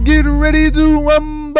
get ready to rumble.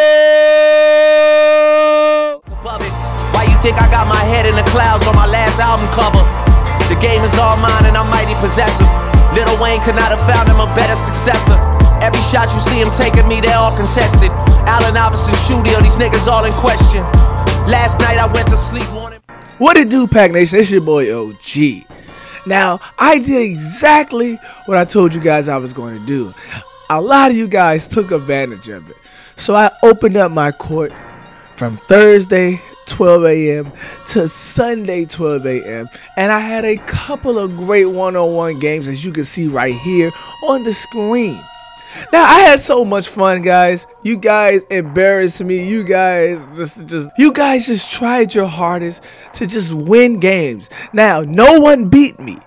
Why you think I got my head in the clouds on my last album cover? The game is all mine and I'm mighty possessive. Lil Wayne could not have found him a better successor. Every shot you see him taking me, they're all contested. Allen Iverson, Shooty, these niggas all in question. Last night I went to sleep wanting. What it do, Pac Nation? It's your boy OG. Now, I did exactly what I told you guys I was going to do. A lot of you guys took advantage of it. So I opened up my court from Thursday 12 a.m. to Sunday 12 a.m. and I had a couple of great one-on-one games, as you can see right here on the screen. Now, I had so much fun, guys. You guys embarrassed me. You guys just tried your hardest to just win games. Now, no one beat me.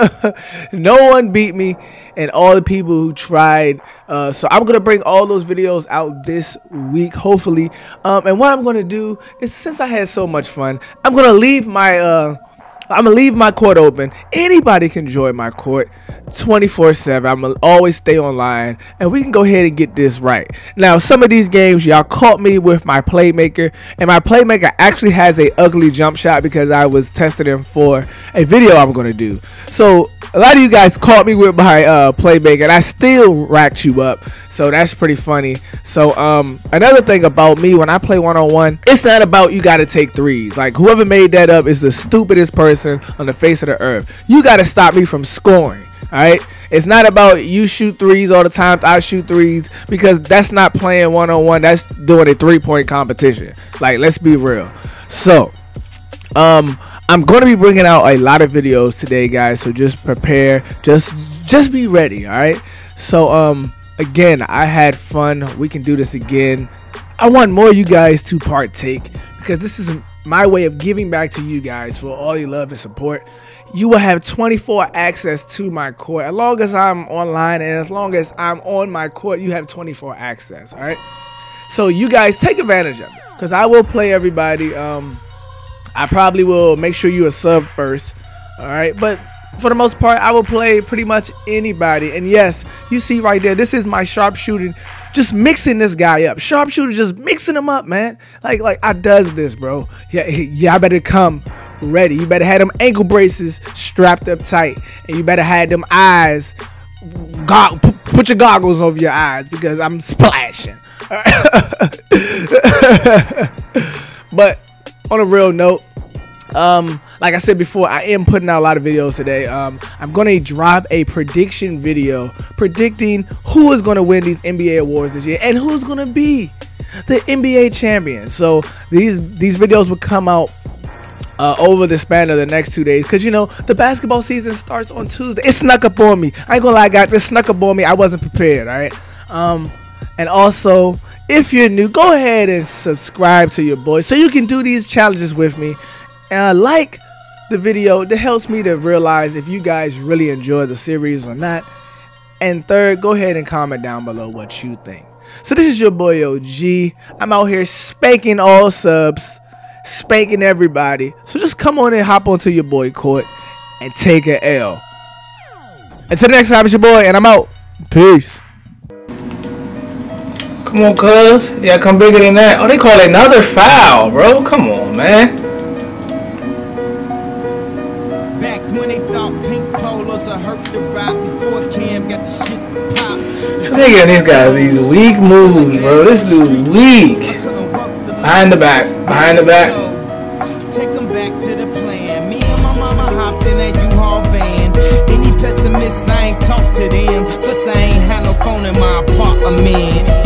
No one beat me, and all the people who tried. So I'm gonna bring all those videos out this week, hopefully. And what I'm gonna do is, since I had so much fun, I'm gonna leave my court open. Anybody can join my court 24/7. I'm gonna always stay online, and we can go ahead and get this right. Now, some of these games, y'all caught me with my playmaker, and my playmaker actually has a ugly jump shot because I was testing him for a video I'm gonna do. So a lot of you guys caught me with my playmaker, and I still racked you up. So that's pretty funny. So another thing about me, when I play one-on-one, it's not about you gotta take threes. Like, whoever made that up is the stupidest person on the face of the earth. You gotta stop me from scoring. Alright? It's not about you shoot threes all the time, I shoot threes, because that's not playing one-on-one. That's doing a three-point competition. Like, let's be real. So I'm going to be bringing out a lot of videos today, guys, so just prepare. Just be ready, all right? So again, I had fun. We can do this again. I want more of you guys to partake, because this is my way of giving back to you guys for all your love and support. You will have 24 access to my court. As long as I'm online and as long as I'm on my court, you have 24 access, all right? So you guys take advantage of it, because I will play everybody. I probably will make sure you a sub first, all right? But for the most part, I will play pretty much anybody. And yes, you see right there, this is my sharpshooting, just mixing this guy up. Sharpshooter, just mixing him up, man. Like I does this, bro. Yeah, I better come ready. You better have them ankle braces strapped up tight, and you better have them eyes. Put your goggles over your eyes, because I'm splashing. But on a real note, like I said before, I am putting out a lot of videos today. I'm gonna drop a prediction video predicting who is gonna win these NBA awards this year and who's gonna be the NBA champion. So these videos will come out over the span of the next 2 days, because you know the basketball season starts on Tuesday. It snuck up on me. I ain't gonna lie, guys, it snuck up on me. I wasn't prepared, all right? And also, if you're new, go ahead and subscribe to your boy so you can do these challenges with me. And like the video, that helps me to realize if you guys really enjoy the series or not. And third, go ahead and comment down below what you think. So this is your boy OG. I'm out here spanking all subs, spanking everybody. So just come on and hop onto your boy court and take an L. Until the next time, it's your boy, and I'm out. Peace. Come on, cuz. Yeah, come bigger than that. Oh, they call it another foul, bro. Come on, man. Back when they thought pink polos are hurt the rock before Cam got the shit to pop. So they got these guys these weak moves, bro. This dude weak. Behind the back. Behind the back. Take them back to the plan. Me and my mama hopped in that U-Haul van. Any pessimists, I ain't talk to them. Plus I ain't had no phone in my apartment.